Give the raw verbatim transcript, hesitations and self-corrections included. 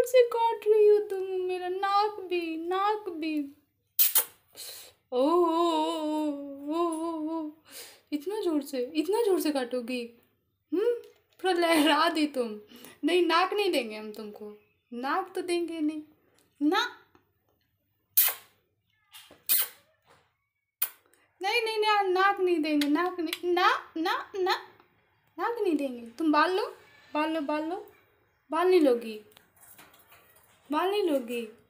जोर से काट रही हो तुम, मेरा नाक भी, नाक भी। ओह ओ, ओ, ओ, इतना जोर से, इतना जोर से काटोगी? हम्म थोड़ा लहरा दी तुम। नहीं, नाक नहीं देंगे हम तुमको, नाक तो देंगे नहीं ना। नहीं नहीं ना, नाक नहीं देंगे, नाक नहीं, ना ना ना, नाक नहीं देंगे। तुम बाल लो, बाल लो, बाल लो। बाल नहीं लोगी, बाल नहीं लोगी।